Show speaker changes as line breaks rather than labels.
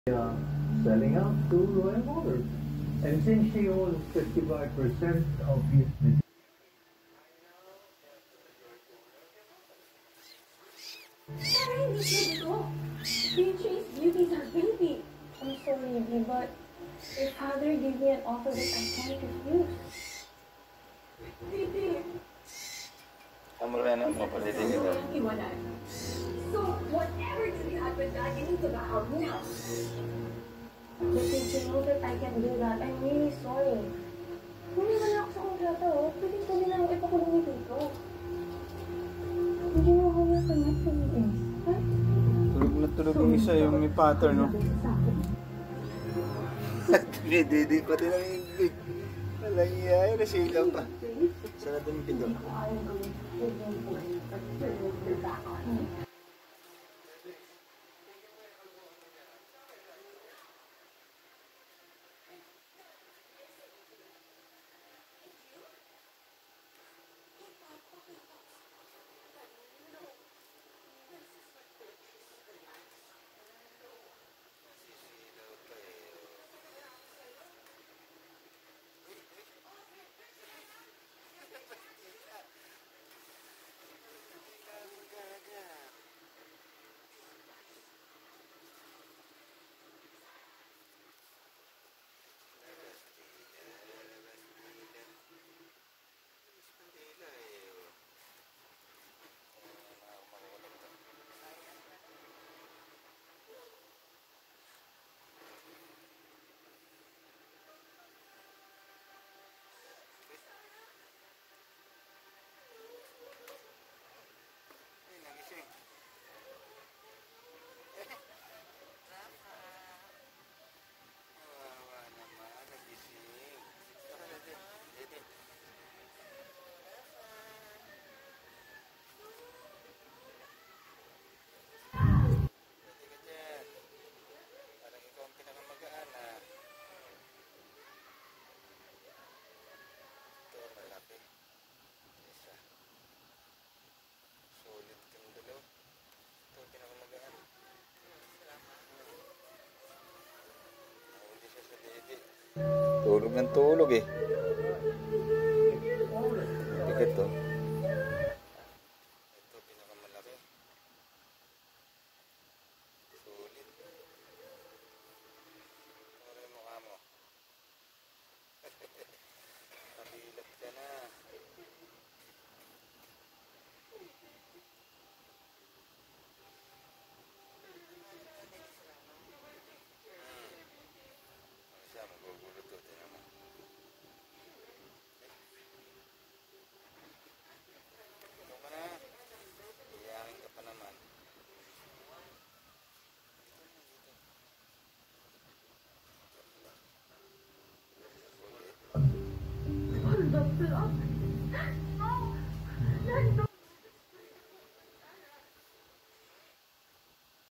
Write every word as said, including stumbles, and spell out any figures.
uh, selling out to Royal Motors. And since she owns fifty-five percent of his business,
Hindi pwede ko. Beatrice, beauty's our baby. I'm sorry, Ivy, but your father gave me an offer that I can't refuse. Baby.
Kamu rin ang mapaliti nito.
Iwanan. So, whatever did happen, Dad, you need to back out now. But since you know that I can do that, I'm really sorry. Hindi man ako sa kontrata, oh. Pwede ko din lang ipakulong ni Tito. Hindi mo ako yung connect to this, ha?
Tulog na tulog yung isa, yung may pattern, no? Didi pa din ang English. Walang iya, nasigaw pa. Sarado yung pinto. Tulog ng tulog eh. Bigat to. Ito pinakamalaki. Sulit. Ano yung mukha mo? Kabilat ka na.